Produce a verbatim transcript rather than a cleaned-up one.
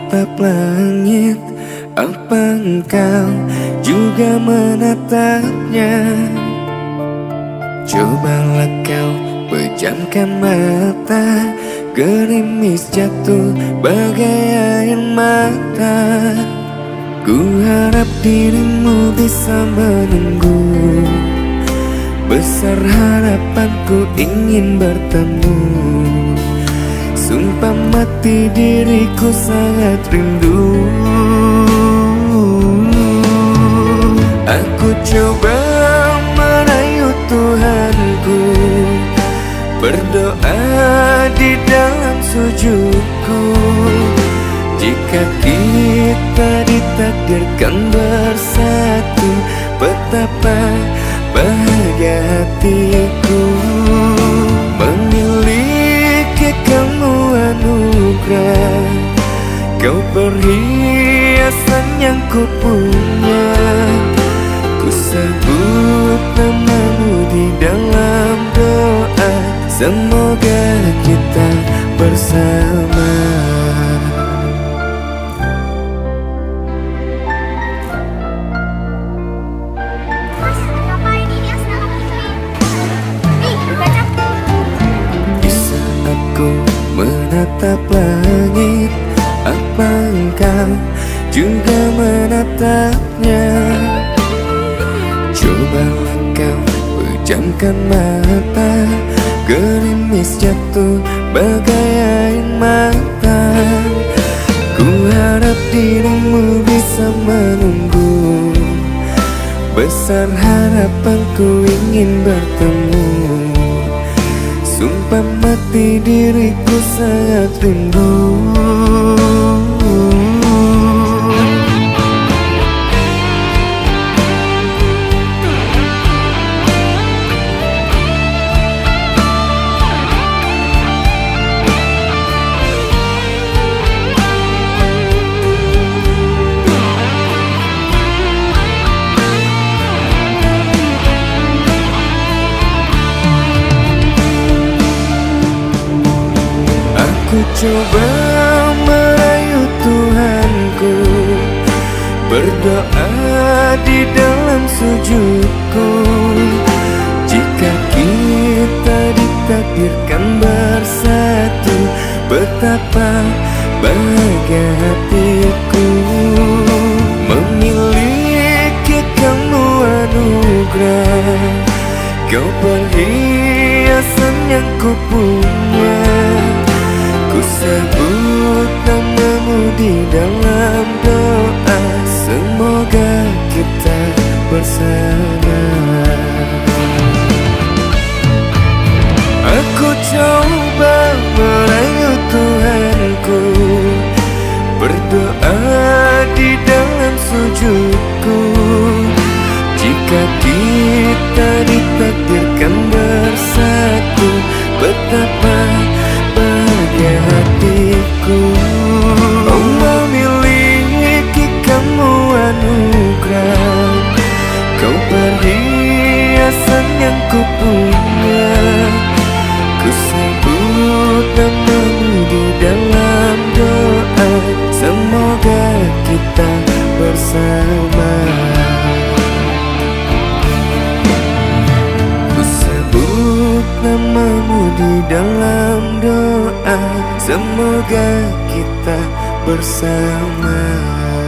menatap langit, apa engkau juga menatapnya? Cobalah kau pejamkan mata, gerimis jatuh bagai air mata. Ku harap dirimu bisa menunggu, besar harapanku ingin bertemu. Sumpah mati diriku sangat rindu. Aku coba merayu Tuhanku, berdoa di dalam sujudku. Jika kita ditakdirkan bersatu, betapa bahagia hatiku. Memiliki kamu anugerah, kau perhiasan yang ku punya. Ku sebut namamu di dalam doa, semoga kita bersama. Bisa aku menatap langit, apa engkau juga menatapnya? Cobalah kau pejamkan mata, gerimis jatuh bagai air mata. Ku harap dirimu bisa menunggu, besar harapanku ingin bertemu. Sumpah mati diriku sangat rindu. Ku coba merayu Tuhanku, berdoa di dalam sujudku. Jika kita ditakdirkan bersatu, betapa bahagia hatiku. Memiliki kamu anugerah, kau perhiasan yang ku punya. Ku sebut namamu di dalam doa, semoga kita bersama. Aku coba merayu Tuhanku, berdoa di dalam sujudku. Jika kita ditakdirkan bersatu, betapa bahagia hatiku. Oh, memiliki kamu anugerah, kau perhiasan yang ku punya. Ku sebut namamu di dalam doa, semoga kita bersama. Ku sebut namamu di dalam doa, semoga kita bersama.